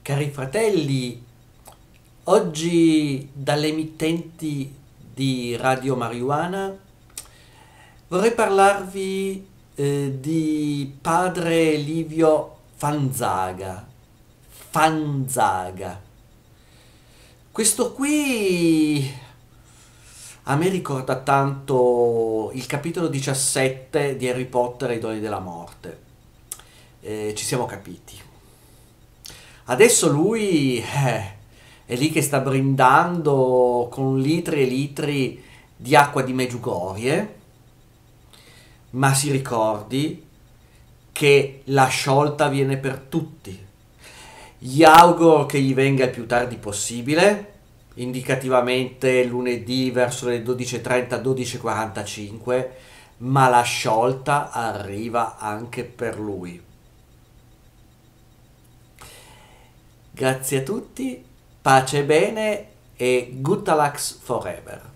Cari fratelli, oggi dalle emittenti di Radio Marijuana vorrei parlarvi di padre Livio Fanzaga. Fanzaga. Questo qui a me ricorda tanto il capitolo 17 di Harry Potter e i doni della morte. Ci siamo capiti. Adesso lui è lì che sta brindando con litri e litri di acqua di Meggiugorie, ma si ricordi che la sciolta viene per tutti. Gli auguro che gli venga il più tardi possibile, indicativamente lunedì verso le 12:30, 12:45, ma la sciolta arriva anche per lui. Grazie a tutti, pace e bene e Gutalax forever.